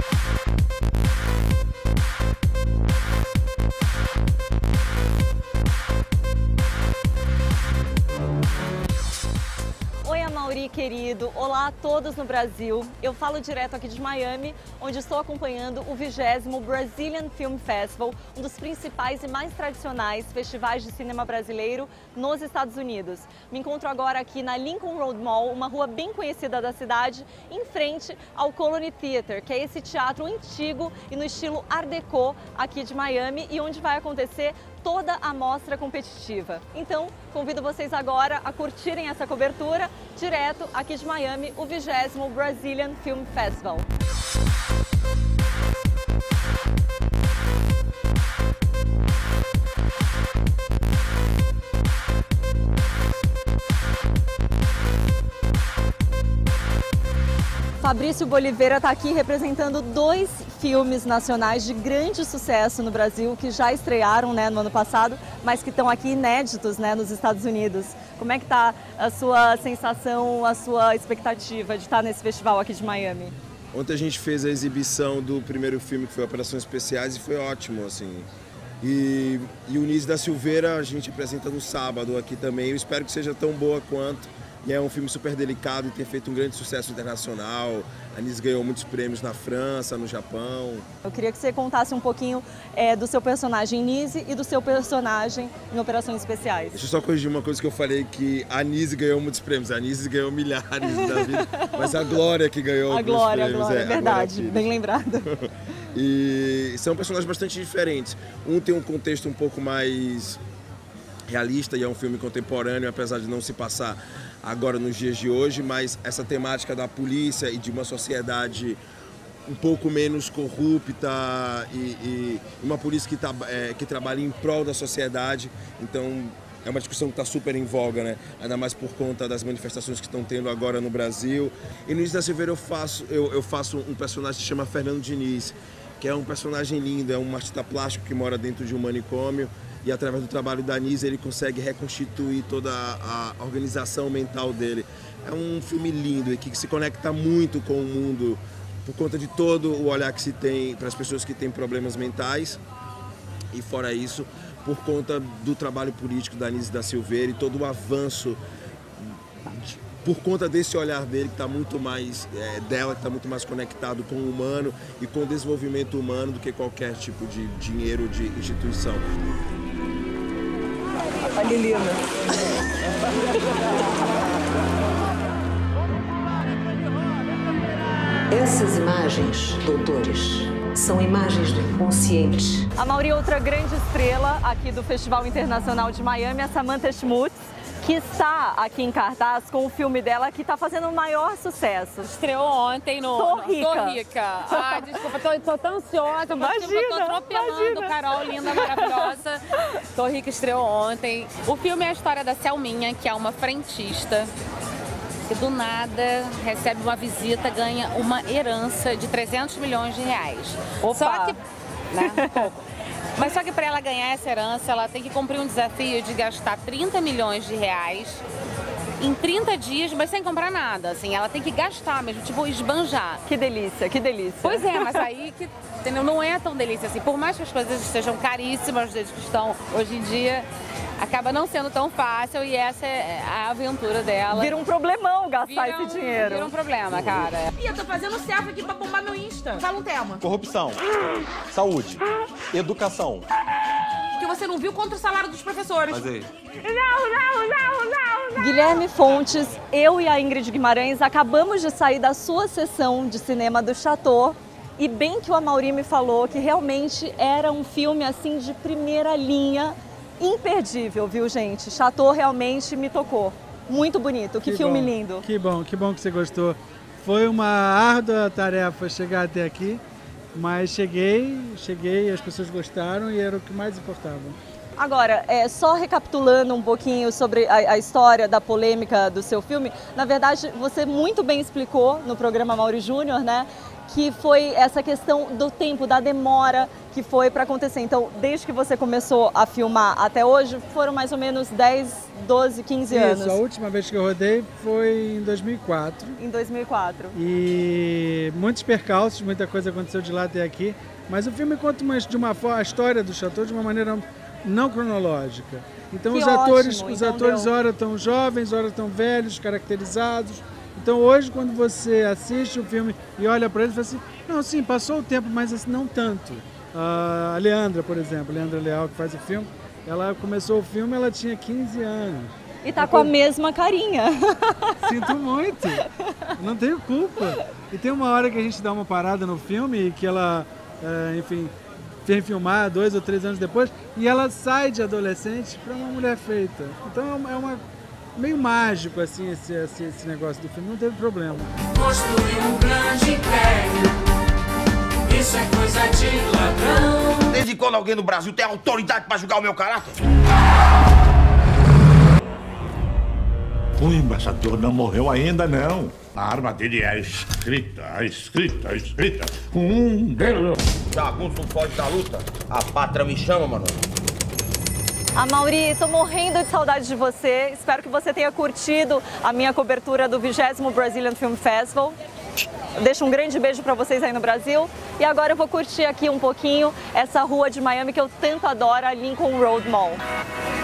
Amaury, querido, olá a todos no Brasil. Eu falo direto aqui de Miami, onde estou acompanhando o 20º Brazilian Film Festival, um dos principais e mais tradicionais festivais de cinema brasileiro nos Estados Unidos. Me encontro agora aqui na Lincoln Road Mall, uma rua bem conhecida da cidade, em frente ao Colony Theater, que é esse teatro antigo e no estilo Art Deco aqui de Miami e onde vai acontecer toda a mostra competitiva. Então, convido vocês agora a curtirem essa cobertura direto aqui de Miami, o 20º Brazilian Film Festival. Fabrício Boliveira está aqui representando 2 filmes nacionais de grande sucesso no Brasil, que já estrearam, né, no ano passado, mas que estão aqui inéditos, né, nos Estados Unidos. Como é que está a sua sensação, a sua expectativa de estar nesse festival aqui de Miami? Ontem a gente fez a exibição do primeiro filme, que foi Operações Especiais, e foi ótimo, assim. E o Nise da Silveira a gente apresenta no sábado aqui também. Eu espero que seja tão boa quanto. E é um filme super delicado e tem feito um grande sucesso internacional. A Nise ganhou muitos prêmios na França, no Japão. Eu queria que você contasse um pouquinho do seu personagem Nise e do seu personagem em Operações Especiais. Deixa eu só corrigir uma coisa que eu falei, que a Nise ganhou muitos prêmios. A Nise ganhou milhares da vida, mas a Glória que ganhou alguns prêmios. A Glória, é verdade, bem lembrado. E são personagens bastante diferentes. Um tem um contexto um pouco mais realista e é um filme contemporâneo, apesar de não se passar agora nos dias de hoje, mas essa temática da polícia e de uma sociedade um pouco menos corrupta e uma polícia que trabalha em prol da sociedade. Então é uma discussão que está super em voga, né? Ainda mais por conta das manifestações que estão tendo agora no Brasil. E no Nise da Silveira eu faço um personagem que se chama Fernando Diniz, que é um personagem lindo, é um artista plástico que mora dentro de um manicômio. E através do trabalho da Nise ele consegue reconstituir toda a organização mental dele. É um filme lindo e que se conecta muito com o mundo por conta de todo o olhar que se tem para as pessoas que têm problemas mentais. E fora isso, por conta do trabalho político da Nise da Silveira e todo o avanço, por conta desse olhar dele que está muito mais, dela, que está muito mais conectado com o humano e com o desenvolvimento humano do que qualquer tipo de dinheiro, de instituição. A Lilina. Essas imagens, doutores, são imagens do inconsciente. Amaury, outra grande estrela aqui do Festival Internacional de Miami, a Samantha Schmutz, que está aqui em cartaz com o filme dela que está fazendo o maior suceço. Estreou ontem no... Tô Rica. Tô Rica. Ai, desculpa, tô tão ansiosa. Eu tô atropelando, Carol, linda, maravilhosa. Tô Rica estreou ontem. O filme é a história da Selminha, que é uma frentista que do nada recebe uma visita, ganha uma herança de 300 milhões de reais. Opa. Só que, né, pouco. Mas só que para ela ganhar essa herança, ela tem que cumprir um desafio de gastar 30 milhões de reais em 30 dias, mas sem comprar nada, assim, ela tem que gastar mesmo, tipo, esbanjar. Que delícia, que delícia. Pois é, mas aí que, entendeu, não é tão delícia assim, por mais que as coisas estejam caríssimas desde que estão hoje em dia, acaba não sendo tão fácil e essa é a aventura dela. Vira um problemão gastar esse dinheiro. Vira um problema, cara. Ih, eu tô fazendo selfie aqui pra bombar meu Insta. Fala um tema. Corrupção, saúde, educação. Que você não viu contra o salário dos professores. Mas aí. Não. Guilherme Fontes, eu e a Ingrid Guimarães acabamos de sair da sua sessão de cinema do Chateau e bem que o Amaury me falou que realmente era um filme assim de primeira linha, imperdível, viu, gente? Chateau realmente me tocou. Muito bonito, que filme bom, lindo. Que bom que você gostou. Foi uma árdua tarefa chegar até aqui, mas cheguei, as pessoas gostaram e era o que mais importava. Agora, só recapitulando um pouquinho sobre a história da polêmica do seu filme, na verdade, você muito bem explicou no programa Amaury Júnior, né? Que foi essa questão do tempo, da demora que foi para acontecer. Então, desde que você começou a filmar até hoje, foram mais ou menos 10, 12, 15 anos. Isso, a última vez que eu rodei foi em 2004. Em 2004. E E muitos percalços, muita coisa aconteceu de lá até aqui. Mas o filme conta a história do Chateau de uma maneira não cronológica. Então os atores ora estão jovens, ora estão velhos, caracterizados. Então hoje, quando você assiste o filme e olha para ele, você fala assim, não, sim, passou o tempo, mas assim, não tanto. A Leandra, por exemplo, Leandra Leal, que faz o filme, ela começou o filme, ela tinha 15 anos. E tá com a mesma carinha. Sinto muito, não tenho culpa. E tem uma hora que a gente dá uma parada no filme e que ela, enfim, vem filmar 2 ou 3 anos depois e ela sai de adolescente para uma mulher feita. Então meio mágico assim esse negócio do filme, não teve problema. Construir um grande império, isso é coisa de ladrão. Desde quando alguém no Brasil tem autoridade para julgar o meu caráter? O embaixador não morreu ainda, não. A arma dele é escrita. Jagunço não foge da luta. A pátria me chama, mano. Mauri, tô morrendo de saudade de você. Espero que você tenha curtido a minha cobertura do 20º Brazilian Film Festival. Eu deixo um grande beijo para vocês aí no Brasil. E agora eu vou curtir aqui um pouquinho essa rua de Miami que eu tanto adoro, a Lincoln Road Mall.